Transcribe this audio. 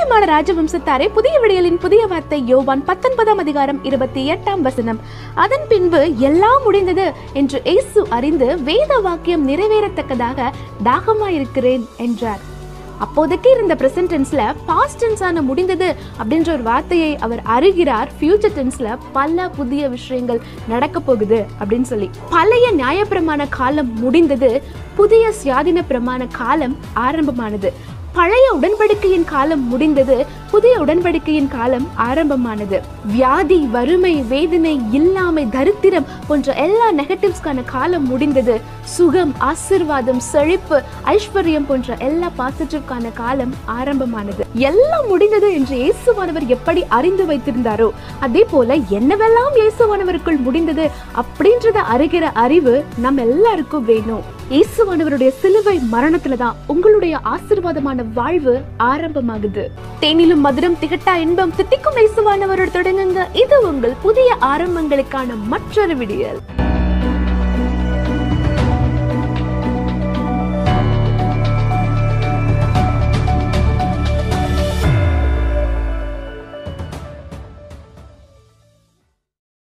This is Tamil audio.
பிரியமான ராஜவம்சத்தாரே, புதிய விடியலின் புதிய வார்த்தை யோவான் 19 அதிகாரம் 28 வசனம். அதன் பின்பு எல்லாம் முடிந்தது என்று இயேசு அறிந்து வேத வாக்கியம் நிறைவேறத்தக்கதாக தாகமாயிருக்கிறேன் என்றார். அப்போதைக்கு இருந்த பிரசன்ட் டென்ஸ்ல பாஸ்ட் டென்ஸான முடிந்தது அப்படின்ற ஒரு வார்த்தையை அவர் அறிகிறார். ஃபியூச்சர் டென்ஸ்ல பல புதிய விஷயங்கள் நடக்க போகுது அப்படின்னு சொல்லி. பழைய நியாயப்பிரமாண காலம் முடிந்தது, புதிய சுயாதீன பிரமாண காலம் ஆரம்பமானது. பழைய உடன்படிக்கையின் காலம் முடிந்தது, புதிய உடன்படிக்கையின் காலம் ஆரம்பமானது. வியாதி, வறுமை, வேதனை, இல்லாமை, தரித்திரம் போன்ற எல்லா நெகட்டிவ்ஸ்க்கான காலம் முடிந்தது. சுகம், ஆசீர்வாதம், செழிப்பு, ஐஸ்வர்யம் போன்ற எல்லா பாசிட்டிவ்கான காலம் ஆரம்பமானது. எல்லாம் முடிந்தது என்று இயேசுவானவர் எப்படி அறிந்து வைத்திருந்தாரோ அதே போல என்னவெல்லாம் இயேசுவானவருக்குள் முடிந்தது அப்படின்றத அறிகிற அறிவு நம்ம எல்லாருக்கும் வேணும். இயேசுவானவருடைய சிலுவை மரணத்துலதான் உங்களுடைய ஆசீர்வாதமான வாழ்வு ஆரம்பமாகுது. தேனிலும் மதுரம், திகட்டா இன்பம், தித்திக்கும் இயேசுவானவரோடு தொடங்குங்க. இது உங்கள் புதிய ஆரம்பங்களுக்கான மற்றொரு விடியல்.